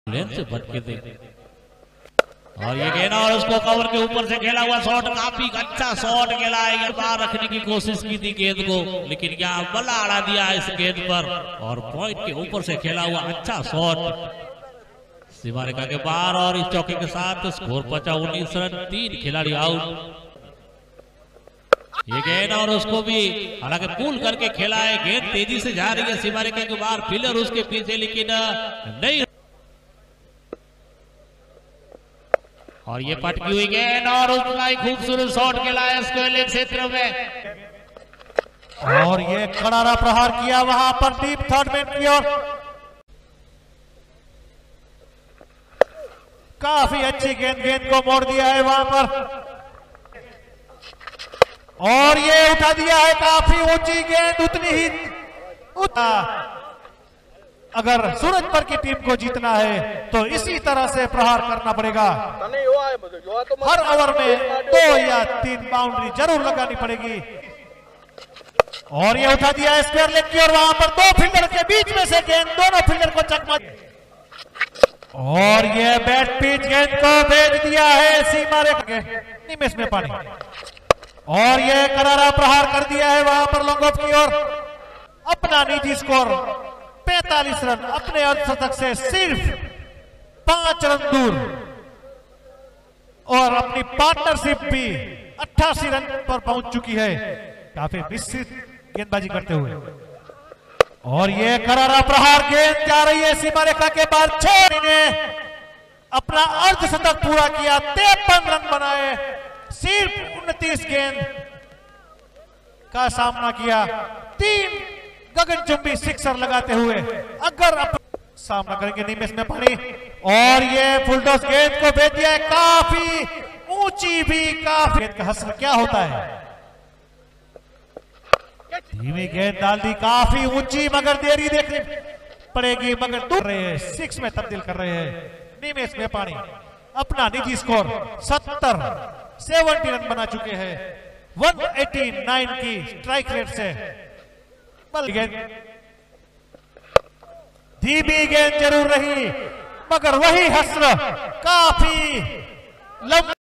लेन से भटके थे और ये गेंद और उसको कवर के ऊपर से खेला हुआ शॉट, काफी अच्छा शॉट खेला है। बाहर रखने की कोशिश की थी गेंद को, लेकिन क्या बल्ला अड़ा दिया इस गेंद पर और पॉइंट के ऊपर से खेला हुआ अच्छा शॉट सीमा रेखा के बाहर। और इस चौके के साथ स्कोर पहुंचा 19 रन, 3 खिलाड़ी आउट। ये गेंद और उसको भी हालांकि पुल करके खेला है, गेंद तेजी से जा रही है सीमा रेखा के बाहर, फील्डर उसके पीछे लेकिन नहीं। और ये पटकी हुई गेंद और उसका खूबसूरत शॉट खेला है स्क्वायर क्षेत्र में और ये करारा प्रहार किया वहां पर डीप थर्ड मैन की ओर। काफी अच्छी गेंद को मोड़ दिया है वहां पर और ये उठा दिया है काफी ऊंची गेंद, उतनी ही अगर सूरजपुर की टीम को जीतना है तो इसी तरह से प्रहार करना पड़ेगा। हर ओवर में 2 या 3 बाउंड्री जरूर लगानी पड़ेगी। और ये उठा दिया है स्क्वायर लेग की और वहां पर 2 फील्डर के बीच में से गेंद दोनों फील्डर को चकमा और ये बैट पिच गेंद को भेज दिया है सीमा रेखा के निमेश में पानी और ये करारा प्रहार कर दिया है वहां पर लॉन्ग ऑफ की ओर। अपना निजी स्कोर 45 रन, अपने अर्धशतक से सिर्फ 5 रन दूर और अपनी पार्टनरशिप भी 88 रन पर पहुंच चुकी है, काफी विस्तृत गेंदबाजी करते हुए। और ये करारा प्रहार गेंद जा रही है सीमा रेखा के बाद। 6 ने अपना अर्धशतक पूरा किया, 53 रन बनाए, सिर्फ 29 गेंद का सामना किया, 3 गगनचुंबी सिक्सर लगाते हुए अगर सामना करेंगे निमेश में पानी। और ये फुलटॉस गेंद को भेज दिया है काफी ऊंची भी, काफी गेंद का हस्र क्या होता है, धीमी गेंद डाल दी काफी ऊंची, मगर देरी देखनी पड़ेगी, मगर दूर रहे हैं, 6 में तब्दील कर रहे हैं निमेश में पानी। अपना निजी स्कोर 70 रन बना चुके हैं 189 की स्ट्राइक रेट से। गेंद धीमी गेंद जरूर रही, मगर वही हस्र काफी लंबा